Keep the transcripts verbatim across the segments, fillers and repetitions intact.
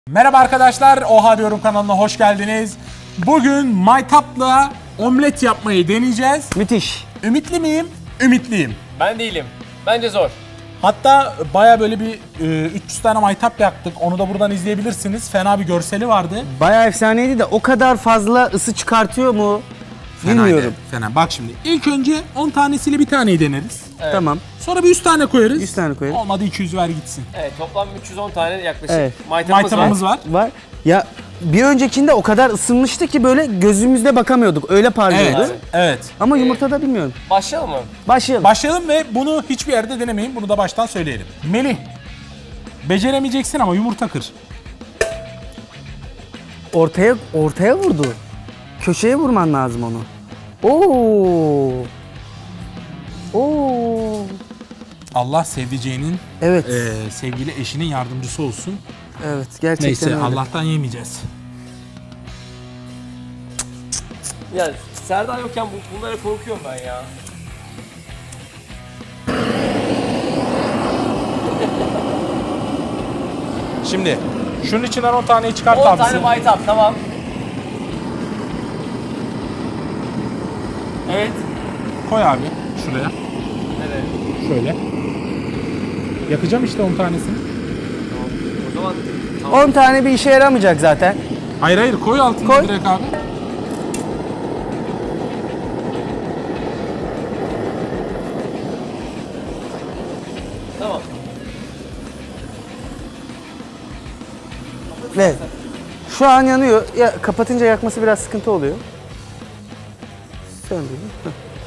Merhaba arkadaşlar, Oha Diyorum kanalına hoş geldiniz. Bugün maytapla omlet yapmayı deneyeceğiz. Müthiş. Ümitli miyim? Ümitliyim. Ben değilim. Bence zor. Hatta baya böyle bir e, üç yüz tane maytap yaktık. Onu da buradan izleyebilirsiniz. Fena bir görseli vardı. Bayağı efsaneydi de o kadar fazla ısı çıkartıyor mu? Fenaydı, Bilmiyorum. Fena. Bak şimdi ilk önce on tanesiyle bir taneyi deneriz. Evet. Tamam. Sonra bir yüz tane koyarız. yüz tane koyarız. Olmadı iki yüz ver gitsin. Evet, toplam üç yüz on tane yaklaşık Evet. maytabımız, Maytabımız var. var. Var. Ya bir öncekinde o kadar ısınmıştı ki böyle gözümüzde bakamıyorduk. Öyle parlıyordu. Evet, evet. Ama yumurtada bilmiyorum. Başlayalım mı? Başlayalım. Başlayalım ve bunu hiçbir yerde denemeyin. Bunu da baştan söyleyelim. Melih, beceremeyeceksin ama yumurta kır. Ortaya ortaya vurdu. Köşeye vurman lazım onu. Oo. Oo. Allah sevdiceğinin, Evet. e, sevgili eşinin yardımcısı olsun. Evet, gerçekten Neyse öyle. Allah'tan yemeyeceğiz. Ya Serdar yokken bu, bunlara korkuyorum ben ya. Şimdi şunun içinden on taneyi çıkart on abisi. tane maytap, tamam. Evet. Koy abi şuraya. Evet. Şöyle. Yakacağım işte on tanesini. Tamam. O zaman tamam. on tane bir işe yaramayacak zaten. Hayır hayır koy altını Koy. direkt abi. Tamam. Evet. Şu an yanıyor. Ya kapatınca yakması biraz sıkıntı oluyor. Söndürdüm. Heh.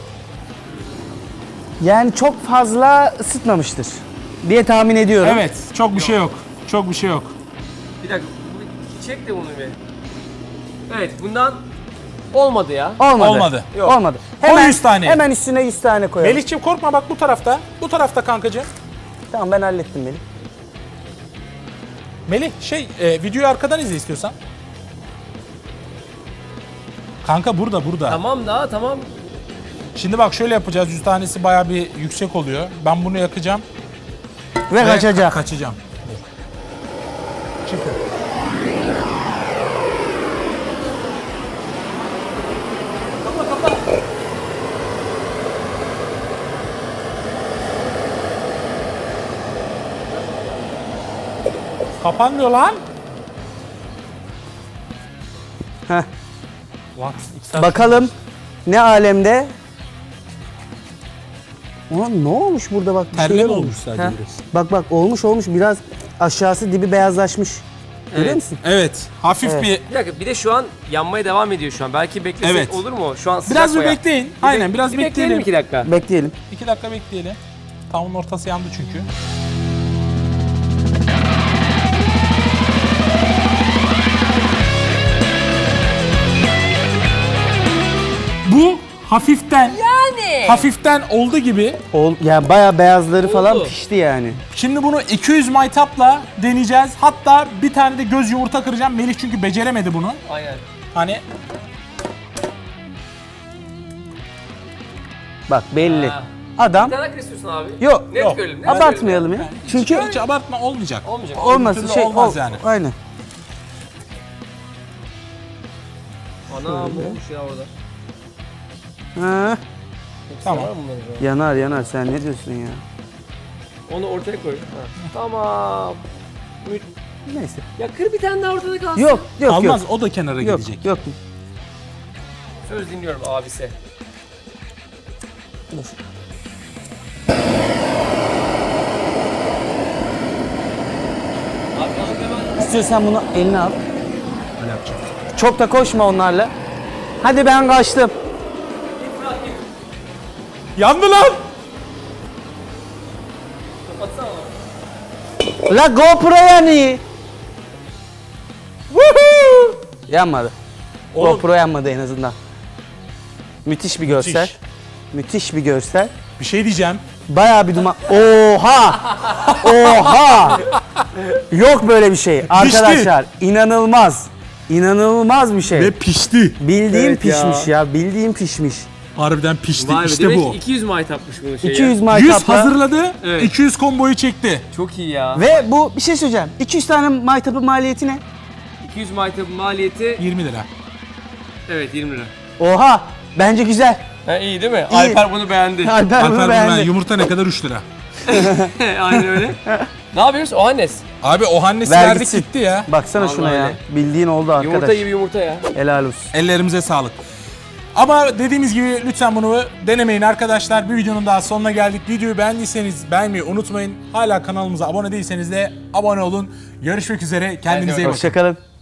Yani çok fazla ısıtmamıştır diye tahmin ediyorum. Evet çok bir şey yok. Çok bir şey yok. Bir dakika. Bunu çek de bunu bir. Evet, bundan olmadı ya. Olmadı. Olmadı. Yok. Olmadı. Koy yüz tane. Hemen üstüne yüz tane koyalım. Melih'ciğim korkma bak bu tarafta. Bu tarafta kankacığım. Tamam, ben hallettim Melih. Melih şey e, videoyu arkadan izle istiyorsan. Kanka burada burada. Tamam da tamam. Şimdi bak şöyle yapacağız. yüz tanesi bayağı bir yüksek oluyor. Ben bunu yakacağım. Ve ve kaçacak. Kaçacağım. Dur. Çıkın. Kapanmıyor lan. Heh. Lan, iki saat- Bakalım ne alemde. Ulan ne olmuş burada bak, bir Terleme şeyler olmuş sadece Heh. biraz. Bak bak olmuş olmuş biraz aşağısı dibi beyazlaşmış. Görüyor Evet. musun? Evet. Hafif Evet. bir Bir dakika, bir de şu an yanmaya devam ediyor şu an. Belki beklesek Evet. olur mu? Şu an sıcak biraz bir bayağı. bekleyin. Bir Aynen bek- biraz bir bekleyelim. iki dakika. Bekleyelim. İki dakika bekleyelim. Tavuğun ortası yandı çünkü. Bu hafiften Yani. hafiften oldu gibi. Ol, yani bayağı beyazları falan Oldu. pişti yani. Şimdi bunu iki yüz maytapla deneyeceğiz. Hatta bir tane de göz yumurta kıracağım. Melih çünkü beceremedi bunu. Aynen. Hani Bak belli. Ha. Adam Bir tane daha istiyorsun abi. yok. Net Yok. görelim. net Abartmayalım görelim. ya. Çünkü hiç abartma olmayacak. Olmayacak. olmasın türlü şey olmaz ol- yani. Aynen. Ana ne olmuş ya orada. Ha, Tamam. Var mı bunların şu an? yanar yanar, sen ne diyorsun ya? Onu ortaya koy. Ha. Tamam. Mü- Neyse. Ya kır bir tane daha ortada kalsın. Yok yok Almaz yok. o da kenara Yok gidecek. yok. Söz dinliyorum abisi. Abi alıp hemen İstiyorsan bunu eline al. Öyle yapacağım. Çok da koşma onlarla. Hadi ben kaçtım. Yandı lan! kapatsana. La GoPro yanıyor. Woohoo! Yanmadı. Oğlum. GoPro yanmadı en azından. Müthiş bir görsel. Müthiş. Müthiş bir görsel. Bir şey diyeceğim. Bayağı bir duman. Oha! Oha! Yok böyle bir şey. Arkadaşlar inanılmaz. İnanılmaz bir şey. Ve pişti. Bildiğim Evet ya. pişmiş ya. Bildiğim pişmiş. Harbiden pişti. Vay be, İşte demek bu. ki iki yüz maytapmış bunun şeyi. iki yüz ya. yüz maytapla. hazırladı, Evet. iki yüz komboyu çekti. Çok iyi ya. Ve bu bir şey söyleyeceğim. iki yüz tane maytapın maliyeti ne? iki yüz maytapın maliyeti yirmi lira. evet yirmi lira. Oha. Bence güzel. Ha, iyi değil mi? Alper bunu beğendi. Alper Alper bunu bunu beğendi. ben- yumurta ne kadar? üç lira. Aynen öyle. Ne yapıyoruz? O annes. Abi o hannesi Ver verdik gitsin. gitti ya. Baksana Vallahi şuna ya. öyle. Bildiğin oldu arkadaş. Yumurta gibi yumurta ya. Helal olsun. Ellerimize sağlık. Ama dediğimiz gibi lütfen bunu denemeyin arkadaşlar. Bir videonun daha sonuna geldik. Videoyu beğendiyseniz beğenmeyi unutmayın. Hala kanalımıza abone değilseniz de abone olun. Görüşmek üzere. Kendinize iyi bakın. Hoşçakalın.